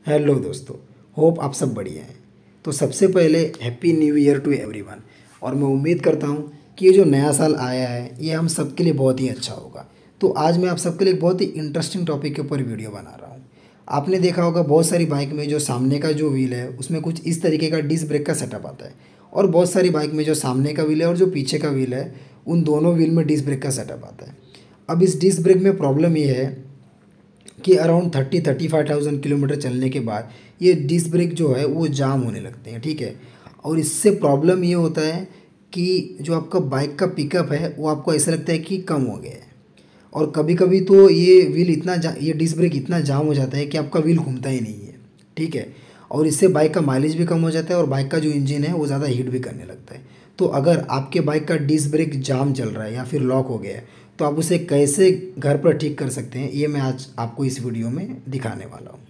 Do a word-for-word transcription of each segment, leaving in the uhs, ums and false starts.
Hello दोस्तों। Hope आप सब बढ़िया हैं। तो सबसे पहले happy new year to everyone. और मैं उम्मीद करता हूं कि ये जो नया साल आया है ये हम सबके लिए बहुत ही अच्छा होगा। तो आज मैं आप सबके लिए एक बहुत ही इंटरेस्टिंग टॉपिक के ऊपर वीडियो बना रहा हूं। आपने देखा होगा बहुत सारी बाइक में जो सामने का जो व्हील है उसमें कुछ इस तरीके का डिस्क ब्रेक का सेटअप आता है, और बहुत सारी बाइक में जो सामने का व्हील है और जो पीछे का व्हील है उन दोनों व्हील में डिस्क ब्रेक का सेटअप आता है। अब इस डिस्क ब्रेक में प्रॉब्लम ये है कि around thirty thirty five thousand kilometre चलने के बाद ये डिस्क ब्रेक जो है वो जाम होने लगते हैं, ठीक है। और इससे प्रॉब्लम ये होता है कि जो आपका बाइक का पिकअप है वो आपको ऐसा लगता है कि कम हो गया है। और कभी कभी तो ये व्हील इतना जा ये डिस्क ब्रेक इतना जाम हो जाता है कि आपका व्हील घूमता ही नहीं है, ठीक है। और इससे बाइक का माइलेज भी कम हो जाता है और बाइक का जो इंजन है वो ज़्यादा हीट भी करने लगता है। तो अगर आपके बाइक का डिस्क ब्रेक जाम चल रहा है या फिर लॉक हो गया है तो आप उसे कैसे घर पर ठीक कर सकते हैं ये मैं आज आपको इस वीडियो में दिखाने वाला हूँ।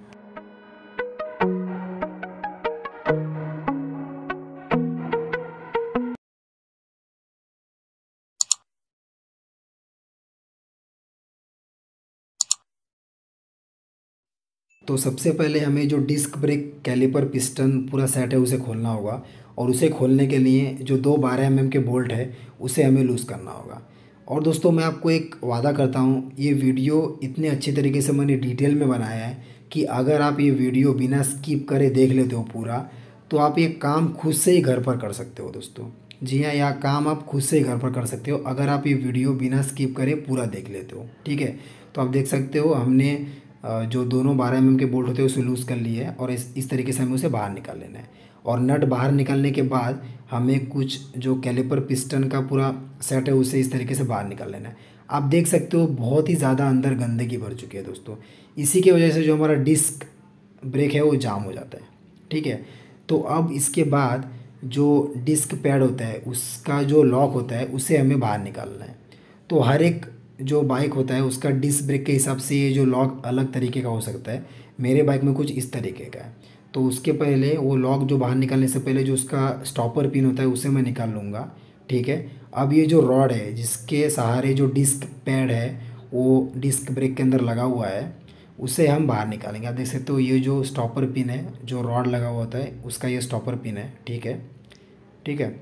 तो सबसे पहले हमें जो डिस्क ब्रेक कैलिपर पिस्टन पूरा सेट है उसे खोलना होगा, और उसे खोलने के लिए जो दो बारह एम एम के बोल्ट है उसे हमें लूज़ करना होगा। और दोस्तों मैं आपको एक वादा करता हूँ, ये वीडियो इतने अच्छी तरीके से मैंने डिटेल में बनाया है कि अगर आप ये वीडियो बिना स्किप करे देख लेते हो पूरा, तो आप ये काम खुद से ही घर पर कर सकते हो दोस्तों। जी हाँ, यह काम आप खुद से ही घर पर कर सकते हो अगर आप ये वीडियो बिना स्किप करे पूरा देख लेते हो, ठीक है। तो आप देख सकते हो हमने अ, जो दोनों बारह एम एम के बोल्ट होते हैं उसे लूज़ कर लिए है, और इस इस तरीके से हमें उसे बाहर निकाल लेना है। और नट बाहर निकालने के बाद हमें कुछ जो कैलिपर पिस्टन का पूरा सेट है उसे इस तरीके से बाहर निकाल लेना है। आप देख सकते हो बहुत ही ज़्यादा अंदर गंदगी भर चुकी है दोस्तों। इसी की वजह से जो हमारा डिस्क ब्रेक है वो जाम हो जाता है, ठीक है। तो अब इसके बाद जो डिस्क पैड होता है उसका जो लॉक होता है उसे हमें बाहर निकालना है। तो हर एक जो बाइक होता है उसका डिस्क ब्रेक के हिसाब से ये जो लॉक अलग तरीके का हो सकता है। मेरे बाइक में कुछ इस तरीके का है। तो उसके पहले वो लॉक जो बाहर निकालने से पहले जो उसका स्टॉपर पिन होता है उसे मैं निकाल लूँगा, ठीक है। अब ये जो रॉड है जिसके सहारे जो डिस्क पैड है वो डिस्क ब्रेक के अंदर लगा हुआ है उसे हम बाहर निकालेंगे। आप देख सकते हो ये जो स्टॉपर पिन है जो रॉड लगा हुआ होता है उसका ये स्टॉपर पिन है, ठीक है, ठीक है।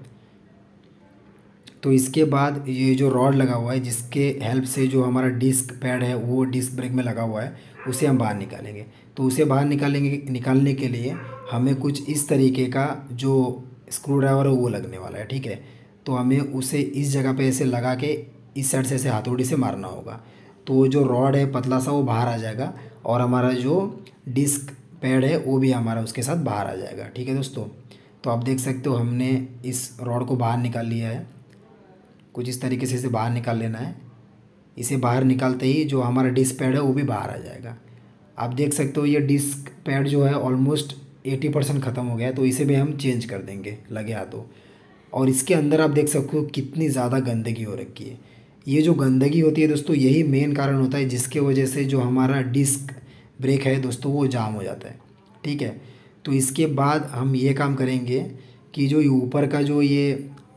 तो इसके बाद ये जो रॉड लगा हुआ है जिसके हेल्प से जो हमारा डिस्क पैड है वो डिस्क ब्रेक में लगा हुआ है उसे हम बाहर निकालेंगे। तो उसे बाहर निकालेंगे निकालने के लिए हमें कुछ इस तरीके का जो स्क्रू ड्राइवर है वो लगने वाला है, ठीक है। तो हमें उसे इस जगह पे ऐसे लगा के इस साइड से ऐसे हथौड़ी से मारना होगा। तो जो रॉड है पतला सा वो बाहर आ जाएगा, और हमारा जो डिस्क पैड है वो भी हमारा उसके साथ बाहर आ जाएगा, ठीक है दोस्तों। तो आप देख सकते हो हमने इस रॉड को बाहर निकाल लिया है। कुछ इस तरीके से इसे बाहर निकाल लेना है। इसे बाहर निकालते ही जो हमारा डिस्क पैड है वो भी बाहर आ जाएगा। आप देख सकते हो ये डिस्क पैड जो है ऑलमोस्ट एटी परसेंट ख़त्म हो गया है, तो इसे भी हम चेंज कर देंगे लगे हाथों। और इसके अंदर आप देख सकते हो कितनी ज़्यादा गंदगी हो रखी है। ये जो गंदगी होती है दोस्तों यही मेन कारण होता है जिसके वजह से जो हमारा डिस्क ब्रेक है दोस्तों वो जाम हो जाता है, ठीक है। तो इसके बाद हम ये काम करेंगे कि जो ये ऊपर का जो ये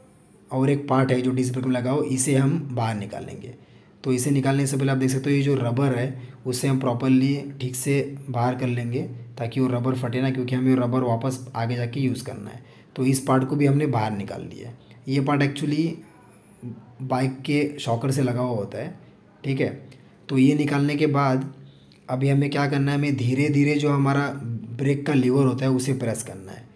और एक पार्ट है जो डिस्क ब्रेक में लगा हो इसे हम बाहर निकालेंगे। तो इसे निकालने से पहले आप देख सकते हो ये जो रबर है उसे हम प्रॉपरली ठीक से बाहर कर लेंगे ताकि वो रबर फटे ना, क्योंकि हमें रबर वापस आगे जाके यूज़ करना है। तो इस पार्ट को भी हमने बाहर निकाल लिया है। ये पार्ट एक्चुअली बाइक के शॉकर से लगा हुआ होता है, ठीक है। तो ये निकालने के बाद अभी हमें क्या करना है, हमें धीरे धीरे जो हमारा ब्रेक का लीवर होता है उसे प्रेस करना है।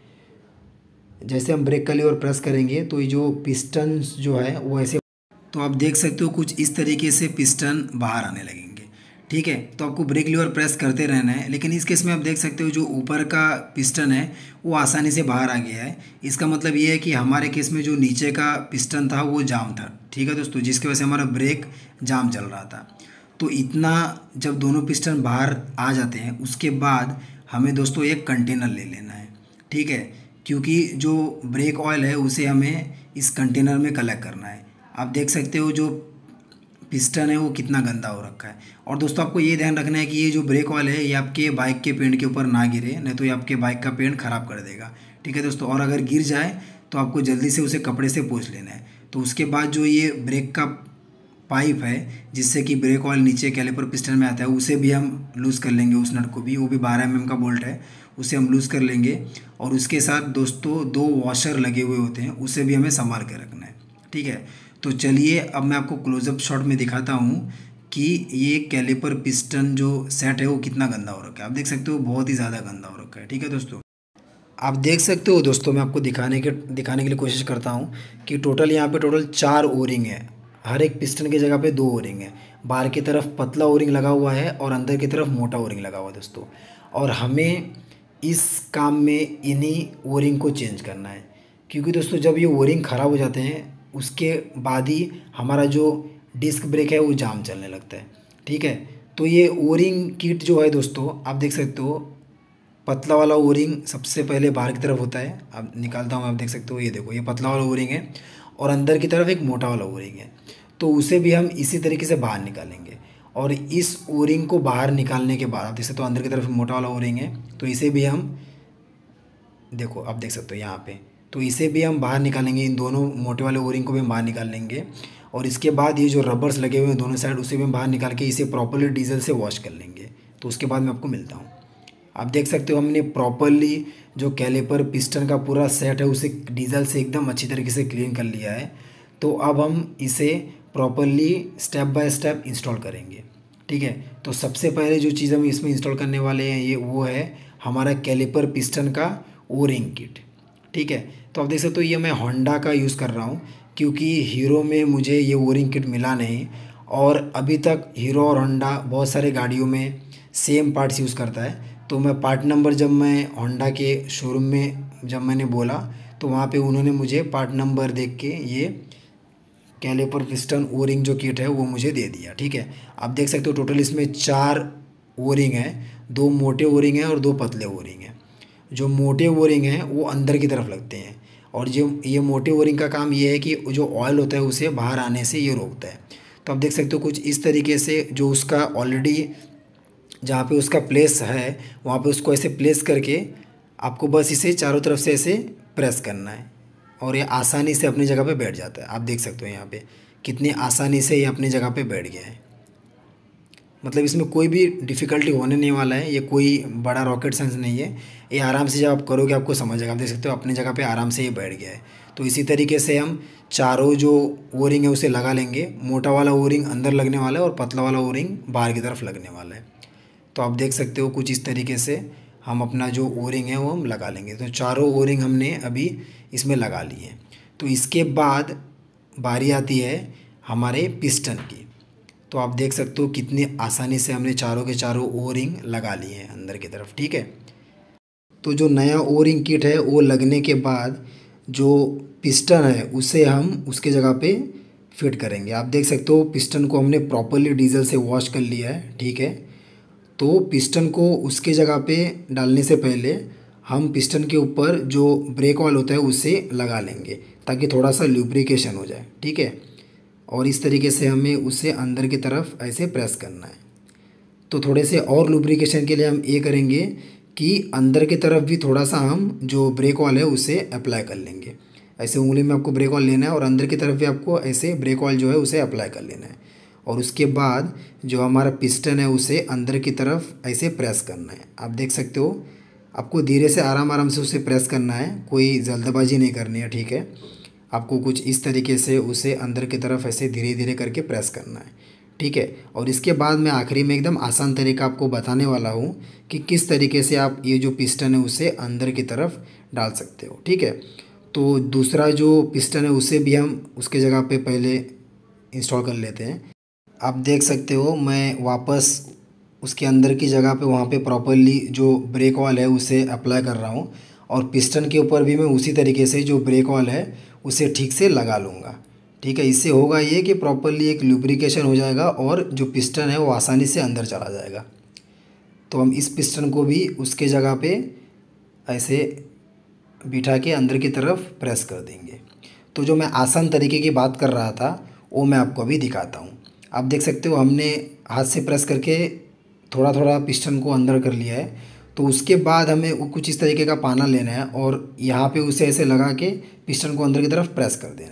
जैसे हम ब्रेक का लीवर प्रेस करेंगे तो ये जो पिस्टन जो है वो ऐसे, तो आप देख सकते हो कुछ इस तरीके से पिस्टन बाहर आने लगेंगे, ठीक है। तो आपको ब्रेक लीवर प्रेस करते रहना है। लेकिन इस केस में आप देख सकते हो जो ऊपर का पिस्टन है वो आसानी से बाहर आ गया है। इसका मतलब ये है कि हमारे केस में जो नीचे का पिस्टन था वो जाम था, ठीक है दोस्तों, जिसकी वजह से हमारा ब्रेक जाम चल रहा था। तो इतना जब दोनों पिस्टन बाहर आ जाते हैं उसके बाद हमें दोस्तों एक कंटेनर ले लेना है, ठीक है। क्योंकि जो ब्रेक ऑयल है उसे हमें इस कंटेनर में कलेक्ट करना है। आप देख सकते हो जो पिस्टन है वो कितना गंदा हो रखा है। और दोस्तों आपको ये ध्यान रखना है कि ये जो ब्रेक ऑयल है ये आपके बाइक के पेंट के ऊपर ना गिरे, नहीं तो ये आपके बाइक का पेंट ख़राब कर देगा, ठीक है दोस्तों। और अगर गिर जाए तो आपको जल्दी से उसे कपड़े से पोंछ लेना है। तो उसके बाद जो ये ब्रेक का पाइप है जिससे कि ब्रेक ऑयल नीचे कैलिपर पिस्टन में आता है, उसे भी हम लूज़ कर लेंगे। उस नट को भी, वो भी बारह एम एम का बोल्ट है, उसे हम लूज़ कर लेंगे। और उसके साथ दोस्तों दो वॉशर लगे हुए होते हैं, उसे भी हमें संभाल के रखना है, ठीक है। तो चलिए अब मैं आपको क्लोजअप शॉट में दिखाता हूँ कि ये कैलिपर पिस्टन जो सेट है वो कितना गंदा हो रखा है। आप देख सकते हो बहुत ही ज़्यादा गंदा हो रखा है, ठीक है दोस्तों। आप देख सकते हो दोस्तों, मैं आपको दिखाने के दिखाने के लिए कोशिश करता हूँ कि टोटल यहाँ पे टोटल चार ओरिंग है। हर एक पिस्टन की जगह पे दो ओरिंग है। बाहर की तरफ पतला ओरिंग लगा हुआ है और अंदर की तरफ मोटा ओरिंग लगा हुआ है दोस्तों। और हमें इस काम में इन्हीं ओरिंग को चेंज करना है, क्योंकि दोस्तों जब ये ओरिंग ख़राब हो जाते हैं उसके बाद ही हमारा जो डिस्क ब्रेक है वो जाम चलने लगता है, ठीक है। तो ये ओरिंग किट जो है दोस्तों, आप देख सकते हो पतला वाला ओरिंग सबसे पहले बाहर की तरफ होता है। अब निकालता हूँ, आप देख सकते हो, ये देखो ये पतला वाला ओरिंग है और अंदर की तरफ एक मोटा वाला ओरिंग है। तो उसे भी हम इसी तरीके से बाहर निकालेंगे। और इस ओरिंग को बाहर निकालने के बाद आप देख सकते हो अंदर की तरफ मोटा वाला ओरिंग है, तो इसे भी हम देखो आप देख सकते हो यहाँ पे, तो इसे भी हम बाहर निकालेंगे। इन दोनों मोटे वाले ओरिंग को भी हम बाहर निकाल लेंगे। और इसके बाद ये जो रबर्स लगे हुए हैं दोनों साइड, उसे भी हम बाहर निकाल के इसे प्रॉपरली डीजल से वॉश कर लेंगे। तो उसके बाद मैं आपको मिलता हूँ। आप देख सकते हो हमने प्रॉपरली जो कैलिपर पिस्टन का पूरा सेट है उसे डीजल से एकदम अच्छी तरीके से क्लीन कर लिया है। तो अब हम इसे properly step by step install करेंगे, ठीक है। तो सबसे पहले जो चीज़ हम इसमें इंस्टॉल करने वाले हैं ये वो है हमारा कैलिपर पिस्टन का ओरिंग किट, ठीक है। तो आप देख सकते हो ये मैं होंडा का यूज़ कर रहा हूँ, क्योंकि हीरो में मुझे ये ओरिंग किट मिला नहीं। और अभी तक हीरो और होंडा बहुत सारे गाड़ियों में सेम पार्ट्स यूज़ करता है। तो मैं पार्ट नंबर जब मैं होंडा के शोरूम में जब मैंने बोला तो वहाँ पे उन्होंने मुझे पार्ट नंबर देख के ये कैलिपर पिस्टन ओरिंग जो किट है वो मुझे दे दिया, ठीक है। आप देख सकते हो टोटल इसमें चार ओरिंग हैं, दो मोटे ओरिंग हैं और दो पतले ओरिंग हैं। जो मोटे ओरिंग हैं वो अंदर की तरफ लगते हैं, और जो ये मोटे ओरिंग का काम ये है कि जो ऑयल होता है उसे बाहर आने से ये रोकता है। तो आप देख सकते हो कुछ इस तरीके से जो उसका ऑलरेडी जहाँ पे उसका प्लेस है वहाँ पे उसको ऐसे प्लेस करके आपको बस इसे चारों तरफ से ऐसे प्रेस करना है और ये आसानी से अपनी जगह पे बैठ जाता है। आप देख सकते हो यहाँ पे कितनी आसानी से ये अपनी जगह पे बैठ गया है। मतलब इसमें कोई भी डिफ़िकल्टी होने नहीं वाला है, ये कोई बड़ा रॉकेट साइंस नहीं है। ये आराम से जब आप करोगे आपको समझ आएगा। आप देख सकते हो अपनी जगह पे आराम से ये बैठ गया है। तो इसी तरीके से हम चारों जो ओरिंग है उसे लगा लेंगे। मोटा वाला ओरिंग अंदर लगने वाला है और पतला वाला ओरिंग बाहर की तरफ लगने वाला है। तो आप देख सकते हो कुछ इस तरीके से हम अपना जो ओरिंग है वो हम लगा लेंगे। तो चारों ओरिंग हमने अभी इसमें लगा लिए हैं। तो इसके बाद बारी आती है हमारे पिस्टन की। तो आप देख सकते हो कितनी आसानी से हमने चारों के चारों ओरिंग लगा लिए हैं अंदर की तरफ, ठीक है। तो जो नया ओरिंग किट है वो लगने के बाद जो पिस्टन है उसे हम उसके जगह पे फिट करेंगे। आप देख सकते हो पिस्टन को हमने प्रॉपरली डीजल से वॉश कर लिया है, ठीक है। तो पिस्टन को उसके जगह पे डालने से पहले हम पिस्टन के ऊपर जो ब्रेक ऑयल होता है उसे लगा लेंगे ताकि थोड़ा सा लुब्रिकेशन हो जाए, ठीक है। और इस तरीके से हमें उसे अंदर की तरफ ऐसे प्रेस करना है। तो थोड़े से और लुब्रिकेशन के लिए हम ये करेंगे कि अंदर की तरफ भी थोड़ा सा हम जो ब्रेक ऑयल है उसे अप्लाई कर लेंगे। ऐसे उंगली में आपको ब्रेक ऑयल लेना है और अंदर की तरफ भी आपको ऐसे ब्रेक ऑयल जो है उसे अप्लाई कर लेना है। और उसके बाद जो हमारा पिस्टन है उसे अंदर की तरफ ऐसे प्रेस करना है। आप देख सकते हो आपको धीरे से आराम आराम से उसे प्रेस करना है, कोई जल्दबाजी नहीं करनी है, ठीक है। आपको कुछ इस तरीके से उसे अंदर की तरफ ऐसे धीरे धीरे करके प्रेस करना है, ठीक है। और इसके बाद मैं आखिरी में एकदम आसान तरीका आपको बताने वाला हूँ कि किस तरीके से आप ये जो पिस्टन है उसे अंदर की तरफ डाल सकते हो, ठीक है। तो दूसरा जो पिस्टन है उसे भी हम उसके जगह पे पहले इंस्टॉल कर लेते हैं। आप देख सकते हो मैं वापस उसके अंदर की जगह पे वहाँ पे प्रॉपरली जो ब्रेक ऑयल है उसे अप्लाई कर रहा हूँ और पिस्टन के ऊपर भी मैं उसी तरीके से जो ब्रेक ऑयल है उसे ठीक से लगा लूँगा, ठीक है। इससे होगा ये कि प्रॉपरली एक लुब्रिकेशन हो जाएगा और जो पिस्टन है वो आसानी से अंदर चला जाएगा। तो हम इस पिस्टन को भी उसके जगह पे ऐसे बिठा के अंदर की तरफ प्रेस कर देंगे। तो जो मैं आसान तरीके की बात कर रहा था वो मैं आपको अभी दिखाता हूँ। आप देख सकते हो हमने हाथ से प्रेस करके थोड़ा थोड़ा पिस्टन को अंदर कर लिया है। तो उसके बाद हमें वो कुछ इस तरीके का पाना लेना है और यहाँ पे उसे ऐसे लगा के पिस्टन को अंदर की तरफ प्रेस कर देना है।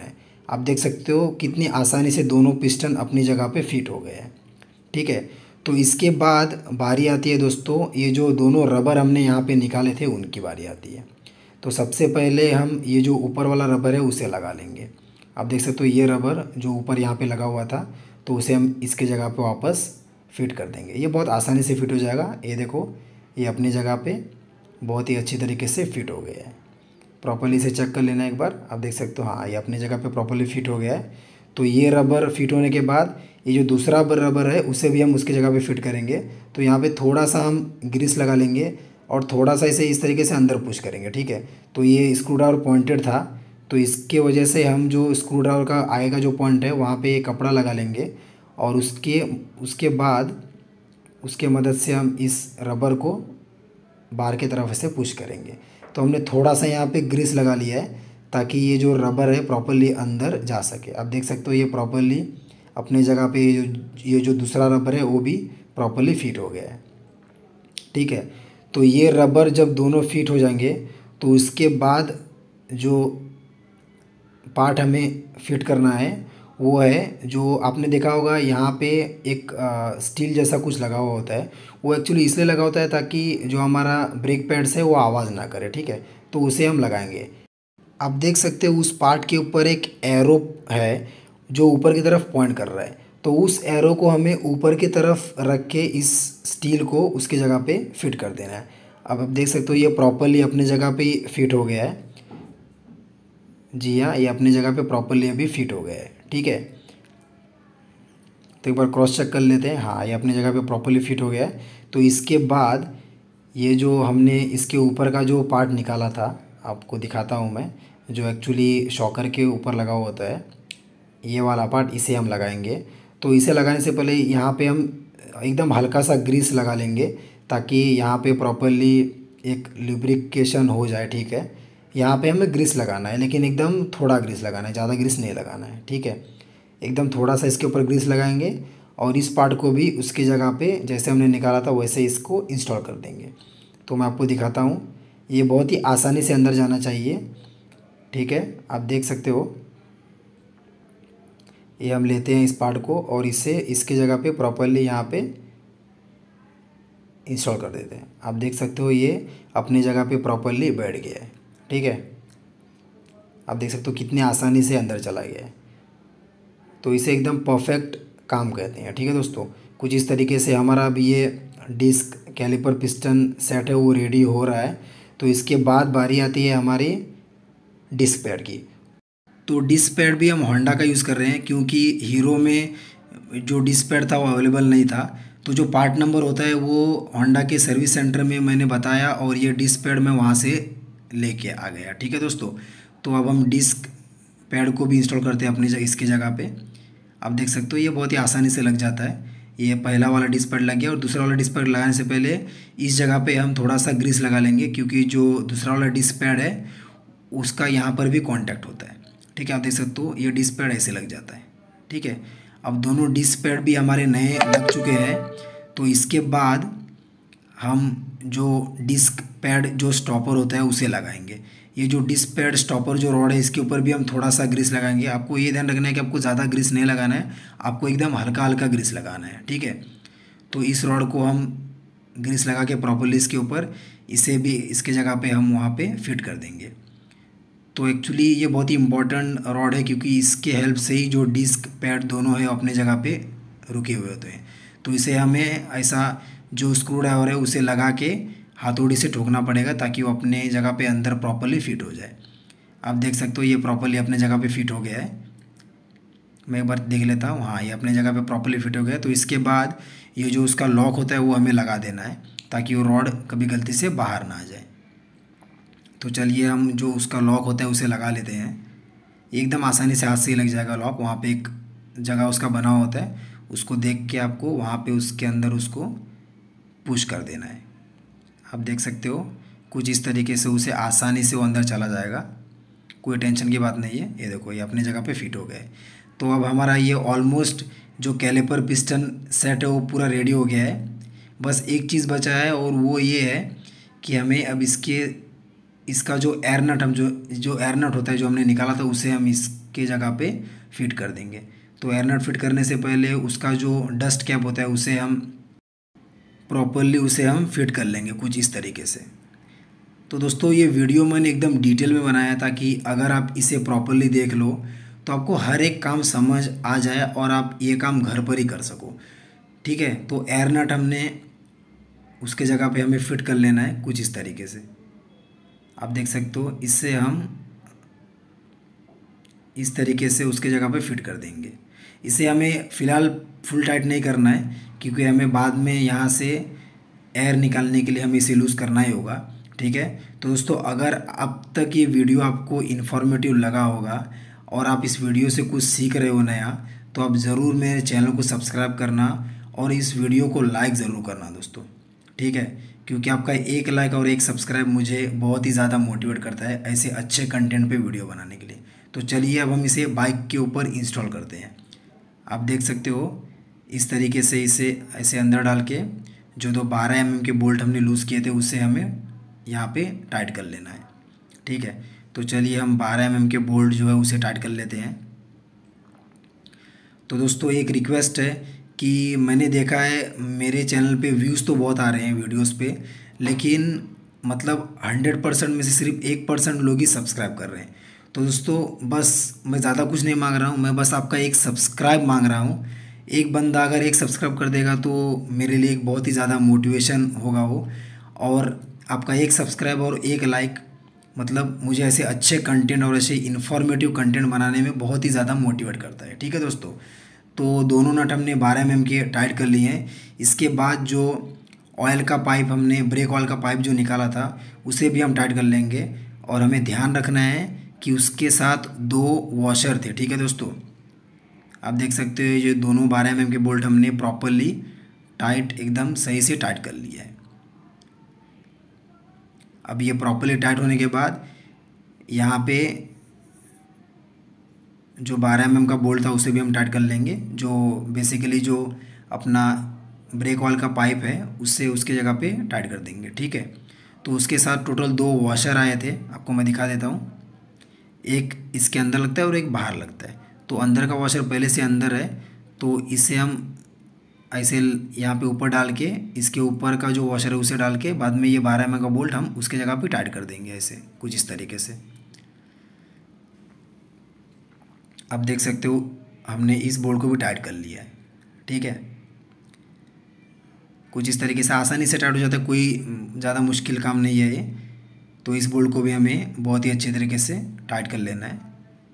आप देख सकते हो कितनी आसानी से दोनों पिस्टन अपनी जगह पे फिट हो गए हैं। ठीक है, तो इसके बाद बारी आती है दोस्तों, ये जो दोनों रबर हमने यहाँ पे निकाले थे उनकी बारी आती है। तो सबसे पहले हम ये जो ऊपर वाला रबर है उसे लगा लेंगे। आप देख सकते हो ये रबर जो ऊपर यहाँ पे लगा हुआ था, तो उसे हम इसके जगह पे वापस फिट कर देंगे। ये बहुत आसानी से फिट हो जाएगा। ये देखो, ये अपनी जगह पे बहुत ही अच्छी तरीके से फिट हो गया है। प्रॉपर्ली इसे चेक कर लेना एक बार। आप देख सकते हो हाँ, ये अपनी जगह पे प्रॉपर्ली फिट हो गया है। तो ये रबर फिट होने के बाद ये जो दूसरा रबर है उसे भी हम उसकी जगह पे फिट करेंगे। तो यहाँ पे थोड़ा सा हम ग्रीस लगा लेंगे और थोड़ा सा इसे इस तरीके से अंदर पुश करेंगे। ठीक है, तो ये स्क्रू ड्राइवर पॉइंटेड था, तो इसके वजह से हम जो स्क्रू ड्राइवर का आएगा जो पॉइंट है वहाँ पे एक कपड़ा लगा लेंगे और उसके उसके बाद उसके मदद से हम इस रबर को बाहर की तरफ से पुश करेंगे। तो हमने थोड़ा सा यहाँ पे ग्रीस लगा लिया है ताकि ये जो रबर है प्रॉपर्ली अंदर जा सके। आप देख सकते हो ये प्रॉपर्ली अपने जगह पे ये जो ये जो दूसरा रबर है वो भी प्रॉपर्ली फिट हो गया है। ठीक है, तो ये रबर जब दोनों फिट हो जाएंगे तो उसके बाद जो पार्ट हमें फिट करना है वो है, जो आपने देखा होगा यहाँ पे एक आ, स्टील जैसा कुछ लगा हुआ होता है। वो एक्चुअली इसलिए लगा होता है ताकि जो हमारा ब्रेक पैड्स है वो आवाज़ ना करे। ठीक है, तो उसे हम लगाएंगे। आप देख सकते हो उस पार्ट के ऊपर एक एरो है जो ऊपर की तरफ पॉइंट कर रहा है। तो उस एरो को हमें ऊपर की तरफ रख के इस स्टील को उसकी जगह पे फिट कर देना है। अब आप देख सकते हो ये प्रॉपरली अपनी जगह पे फिट हो गया है। जी हाँ, ये अपनी जगह पे प्रॉपरली अभी फिट हो गया है। ठीक है, तो एक बार क्रॉस चेक कर लेते हैं। हाँ, ये अपनी जगह पे प्रॉपरली फिट हो गया है। तो इसके बाद ये जो हमने इसके ऊपर का जो पार्ट निकाला था आपको दिखाता हूँ मैं, जो एक्चुअली शॉकर के ऊपर लगा हुआ होता है, ये वाला पार्ट इसे हम लगाएंगे। तो इसे लगाने से पहले यहाँ पे हम एकदम हल्का सा ग्रीस लगा लेंगे ताकि यहाँ पे प्रॉपरली एक लुब्रिकेशन हो जाए। ठीक है, यहाँ पे हमें ग्रीस लगाना है लेकिन एकदम थोड़ा ग्रीस लगाना है, ज़्यादा ग्रीस नहीं लगाना है। ठीक है, एकदम थोड़ा सा इसके ऊपर ग्रीस लगाएंगे और इस पार्ट को भी उसकी जगह पे जैसे हमने निकाला था वैसे इसको इंस्टॉल कर देंगे। तो मैं आपको दिखाता हूँ, ये बहुत ही आसानी से अंदर जाना चाहिए। ठीक है, आप देख सकते हो ये हम लेते हैं इस पार्ट को और इसे इसकी जगह पे प्रॉपरली यहाँ पे इंस्टॉल कर देते हैं। आप देख सकते हो ये अपनी जगह पे प्रॉपरली बैठ गया है। ठीक है, आप देख सकते हो कितनी आसानी से अंदर चला गया है। तो इसे एकदम परफेक्ट काम कहते हैं। ठीक है दोस्तों, कुछ इस तरीके से हमारा अभी ये डिस्क कैलिपर पिस्टन सेट है वो रेडी हो रहा है। तो इसके बाद बारी आती है हमारी डिस्क पैड की। तो डिस्क पैड भी हम होंडा का यूज़ कर रहे हैं क्योंकि हीरो में जो डिस्क पैड था वो अवेलेबल नहीं था। तो जो पार्ट नंबर होता है वो होंडा के सर्विस सेंटर में मैंने बताया और ये डिस्क पैड मैं वहाँ से लेके आ गया। ठीक है दोस्तों, तो अब हम डिस्क पैड को भी इंस्टॉल करते हैं अपनी जगह इसकी जगह पे। आप देख सकते हो ये बहुत ही आसानी से लग जाता है। ये पहला वाला डिस्क पैड लग गया और दूसरा वाला डिस्क पैड लगाने से पहले इस जगह पे हम थोड़ा सा ग्रीस लगा लेंगे क्योंकि जो दूसरा वाला डिस्क पैड है उसका यहाँ पर भी कॉन्टैक्ट होता है। ठीक है, आप देख सकते हो ये डिस्क पैड ऐसे लग जाता है। ठीक है, अब दोनों डिस्क पैड भी हमारे नए लग चुके हैं। तो इसके बाद हम जो डिस्क पैड जो स्टॉपर होता है उसे लगाएंगे। ये जो डिस्क पैड स्टॉपर जो रॉड है इसके ऊपर भी हम थोड़ा सा ग्रीस लगाएंगे। आपको ये ध्यान रखना है कि आपको ज़्यादा ग्रीस नहीं लगाना है, आपको एकदम हल्का हल्का ग्रीस लगाना है। ठीक है, तो इस रॉड को हम ग्रीस लगा के प्रॉपरली इसके ऊपर इसे भी इसके जगह पे हम वहाँ पे फिट कर देंगे। तो एक्चुअली ये बहुत ही इम्पोर्टेंट रॉड है क्योंकि इसके हेल्प से ही जो डिस्क पैड दोनों है अपने जगह पे रुके हुए होते हैं। तो इसे हमें ऐसा जो स्क्रू ड्राइवर है उसे लगा के हथौड़ी से ठोकना पड़ेगा ताकि वो अपने जगह पे अंदर प्रॉपरली फिट हो जाए। आप देख सकते हो ये प्रॉपरली अपने जगह पे फिट हो गया है। मैं एक बार देख लेता हूँ। हाँ, ये अपने जगह पे प्रॉपरली फिट हो गया है। तो इसके बाद ये जो उसका लॉक होता है वो हमें लगा देना है ताकि वो रॉड कभी गलती से बाहर ना आ जाए। तो चलिए हम जो उसका लॉक होता है उसे लगा लेते हैं। एकदम आसानी से हाथ से ही लग जाएगा लॉक। वहाँ पे एक जगह उसका बना हुआ होता है, उसको देख के आपको वहाँ पे उसके अंदर उसको पुश कर देना है। आप देख सकते हो कुछ इस तरीके से उसे आसानी से वो अंदर चला जाएगा, कोई टेंशन की बात नहीं है। ये देखो ये अपनी जगह पे फिट हो गए। तो अब हमारा ये ऑलमोस्ट जो कैलिपर पिस्टन सेट है वो पूरा रेडी हो गया है। बस एक चीज़ बचा है और वो ये है कि हमें अब इसके इसका जो एयर नट हम जो जो एयर नट होता है जो हमने निकाला था उसे हम इसके जगह पे फिट कर देंगे। तो एयर नट फिट करने से पहले उसका जो डस्ट कैप होता है उसे हम प्रॉपरली उसे हम फिट कर लेंगे कुछ इस तरीके से। तो दोस्तों ये वीडियो मैंने एकदम डिटेल में बनाया था कि अगर आप इसे प्रॉपरली देख लो तो आपको हर एक काम समझ आ जाए और आप ये काम घर पर ही कर सको। ठीक है, तो एयर नट हमने उसके जगह पे हमें फिट कर लेना है कुछ इस तरीके से। आप देख सकते हो, इससे हम इस तरीके से उसके जगह पे फिट कर देंगे। इसे हमें फ़िलहाल फुल टाइट नहीं करना है क्योंकि हमें बाद में यहाँ से एयर निकालने के लिए हमें इसे लूज़ करना ही होगा। ठीक है, तो दोस्तों अगर अब तक ये वीडियो आपको इन्फॉर्मेटिव लगा होगा और आप इस वीडियो से कुछ सीख रहे हो नया, तो आप ज़रूर मेरे चैनल को सब्सक्राइब करना और इस वीडियो को लाइक ज़रूर करना दोस्तों। ठीक है, क्योंकि आपका एक लाइक और एक सब्सक्राइब मुझे बहुत ही ज़्यादा मोटिवेट करता है ऐसे अच्छे कंटेंट पे वीडियो बनाने के लिए। तो चलिए अब हम इसे बाइक के ऊपर इंस्टॉल करते हैं। आप देख सकते हो इस तरीके से इसे ऐसे अंदर डाल के जो दो बारह एम एम के बोल्ट हमने लूज़ किए थे उसे हमें यहाँ पे टाइट कर लेना है। ठीक है, तो चलिए हम बारह एम एम के बोल्ट जो है उसे टाइट कर लेते हैं। तो दोस्तों एक रिक्वेस्ट है कि मैंने देखा है मेरे चैनल पे व्यूज़ तो बहुत आ रहे हैं वीडियोस पे, लेकिन मतलब हंड्रेड परसेंट में से सिर्फ एक परसेंट लोग ही सब्सक्राइब कर रहे हैं। तो दोस्तों बस मैं ज़्यादा कुछ नहीं मांग रहा हूँ, मैं बस आपका एक सब्सक्राइब मांग रहा हूँ। एक बंदा अगर एक सब्सक्राइब कर देगा तो मेरे लिए एक बहुत ही ज़्यादा मोटिवेशन होगा वो, और आपका एक सब्सक्राइब और एक लाइक मतलब मुझे ऐसे अच्छे कंटेंट और ऐसे इन्फॉर्मेटिव कंटेंट बनाने में बहुत ही ज़्यादा मोटिवेट करता है। ठीक है दोस्तों, तो दोनों नट हमने बारह एम एम के टाइट कर लिए हैं। इसके बाद जो ऑयल का पाइप हमने ब्रेक ऑयल का पाइप जो निकाला था उसे भी हम टाइट कर लेंगे, और हमें ध्यान रखना है कि उसके साथ दो वॉशर थे। ठीक है दोस्तों, आप देख सकते हो ये दोनों बारह एम एम के बोल्ट हमने प्रॉपरली टाइट एकदम सही से टाइट कर लिया है। अब ये प्रॉपरली टाइट होने के बाद यहाँ पे जो बारह एम एम का बोल्ट था उसे भी हम टाइट कर लेंगे। जो बेसिकली जो अपना ब्रेक ऑयल का पाइप है उससे उसके जगह पे टाइट कर देंगे। ठीक है, तो उसके साथ टोटल दो वॉशर आए थे, आपको मैं दिखा देता हूँ। एक इसके अंदर लगता है और एक बाहर लगता है। तो अंदर का वॉशर पहले से अंदर है, तो इसे हम ऐसे यहाँ पे ऊपर डाल के इसके ऊपर का जो वॉशर है उसे डाल के बाद में ये बारह एम एम का बोल्ट हम उसके जगह पे टाइट कर देंगे ऐसे कुछ इस तरीके से। आप देख सकते हो हमने इस बोल्ट को भी टाइट कर लिया है। ठीक है, कुछ इस तरीके से आसानी से टाइट हो जाता है, कोई ज़्यादा मुश्किल काम नहीं है ये। तो इस बोल्ट को भी हमें बहुत ही अच्छे तरीके से टाइट कर लेना है।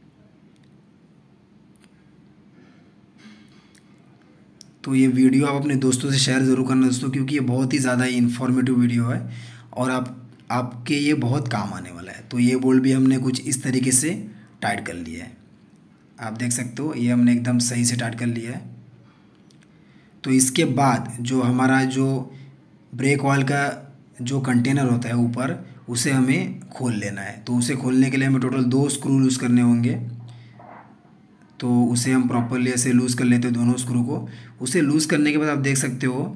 तो ये वीडियो आप अपने दोस्तों से शेयर ज़रूर करना दोस्तों, क्योंकि ये बहुत ही ज़्यादा इन्फॉर्मेटिव वीडियो है और आप आपके ये बहुत काम आने वाला है। तो ये बोल्ट भी हमने कुछ इस तरीके से टाइट कर लिया है। आप देख सकते हो ये हमने एकदम सही से टाइट कर लिया है। तो इसके बाद जो हमारा जो ब्रेक ऑयल का जो कंटेनर होता है ऊपर उसे हमें खोल लेना है। तो उसे खोलने के लिए हमें टोटल दो स्क्रू लूज़ करने होंगे। तो उसे हम प्रॉपरली ऐसे लूज़ कर लेते हैं दोनों स्क्रू को। उसे लूज़ करने के बाद आप देख सकते हो,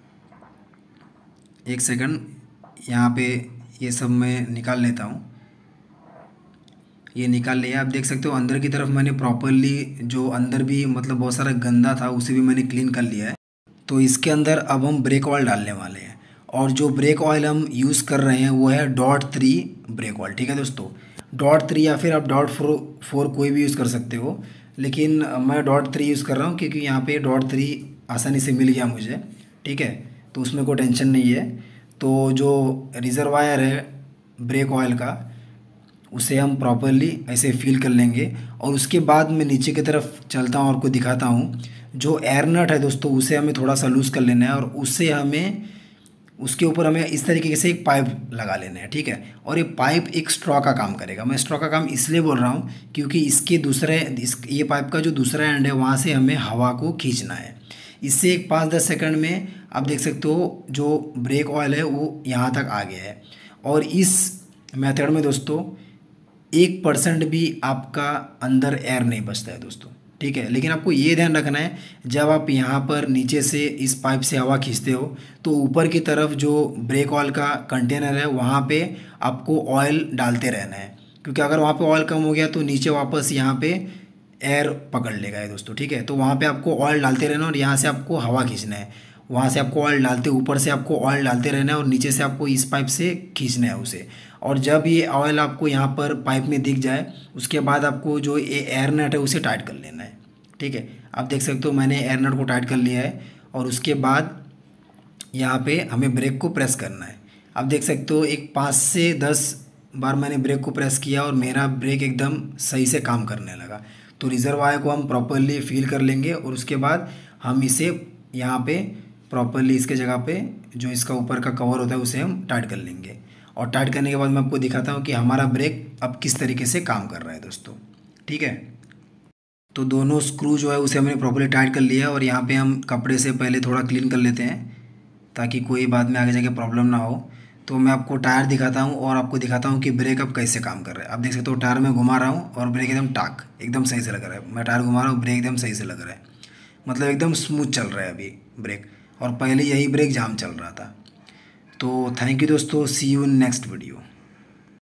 एक सेकंड यहाँ पे ये सब मैं निकाल लेता हूँ। ये निकाल लिया, आप देख सकते हो अंदर की तरफ मैंने प्रॉपरली जो अंदर भी मतलब बहुत सारा गंदा था उसे भी मैंने क्लीन कर लिया है। तो इसके अंदर अब हम ब्रेक ऑयल डालने वाले हैं, और जो ब्रेक ऑयल हम यूज़ कर रहे हैं वो है डॉट थ्री ब्रेक ऑयल। ठीक है दोस्तों, डॉट थ्री या फिर आप डॉट फोर फोर कोई भी यूज़ कर सकते हो, लेकिन मैं डॉट थ्री यूज़ कर रहा हूँ क्योंकि यहाँ पे डॉट थ्री आसानी से मिल गया मुझे। ठीक है, तो उसमें कोई टेंशन नहीं है। तो जो रिजर्वायर है ब्रेक ऑयल का उसे हम प्रॉपरली ऐसे फिल कर लेंगे, और उसके बाद मैं नीचे की तरफ चलता हूँ और आपको दिखाता हूँ। जो एयर नट है दोस्तों उसे हमें थोड़ा सा लूज़ कर लेना है, और उससे हमें उसके ऊपर हमें इस तरीके से एक पाइप लगा लेना है। ठीक है, और ये पाइप एक स्ट्रॉ का काम करेगा। मैं स्ट्रॉ का काम इसलिए बोल रहा हूँ क्योंकि इसके दूसरे इस ये पाइप का जो दूसरा एंड है वहाँ से हमें हवा को खींचना है। इससे एक पाँच दस सेकंड में आप देख सकते हो जो ब्रेक ऑयल है वो यहाँ तक आ गया है। और इस मेथड में दोस्तों एक परसेंट भी आपका अंदर एयर नहीं बचता है दोस्तों। ठीक है। लेकिन आपको ये ध्यान रखना है, जब आप यहाँ पर नीचे से इस पाइप से हवा खींचते हो तो ऊपर की तरफ जो ब्रेक ऑयल का कंटेनर है वहाँ पे आपको ऑयल डालते रहना है, क्योंकि अगर वहाँ पे ऑयल कम हो गया तो नीचे वापस यहाँ पे एयर पकड़ लेगा ये दोस्तों, ठीक है। तो वहाँ पे आपको ऑयल डालते रहना और यहाँ से आपको हवा खींचना है, वहाँ से आपको ऑयल डालते, ऊपर से आपको ऑयल डालते रहना है और नीचे से आपको इस पाइप से खींचना है उसे। और जब ये ऑयल आपको यहाँ पर पाइप में दिख जाए उसके बाद आपको जो ये एयर नट है उसे टाइट कर लेना है, ठीक है। आप देख सकते हो मैंने एयर नट को टाइट कर लिया है और उसके बाद यहाँ पे हमें ब्रेक को प्रेस करना है। आप देख सकते हो एक पाँच से दस बार मैंने ब्रेक को प्रेस किया और मेरा ब्रेक एकदम सही से काम करने लगा। तो रिजर्वायर को हम प्रॉपरली फील कर लेंगे और उसके बाद हम इसे यहाँ पे प्रॉपरली इसके जगह पे जो इसका ऊपर का कवर होता है उसे हम टाइट कर लेंगे। और टाइट करने के बाद मैं आपको दिखाता हूँ कि हमारा ब्रेक अब किस तरीके से काम कर रहा है दोस्तों, ठीक है। तो दोनों स्क्रू जो है उसे हमने प्रॉपरली टाइट कर लिया है और यहाँ पे हम कपड़े से पहले थोड़ा क्लीन कर लेते हैं ताकि कोई बाद में आगे जाके प्रॉब्लम ना हो। तो मैं आपको टायर दिखाता हूँ और आपको दिखाता हूँ कि ब्रेक अब कैसे काम कर रहा है। आप देख सकते हो टायर में घुमा रहा हूँ और ब्रेक एकदम टाक एकदम सही से लग रहा है। मैं टायर घुमा रहा हूँ, ब्रेक एकदम सही से लग रहा है, मतलब एकदम स्मूथ चल रहा है अभी ब्रेक, और पहले यही ब्रेक जाम चल रहा था। तो थैंक यू दोस्तों, see you in next video.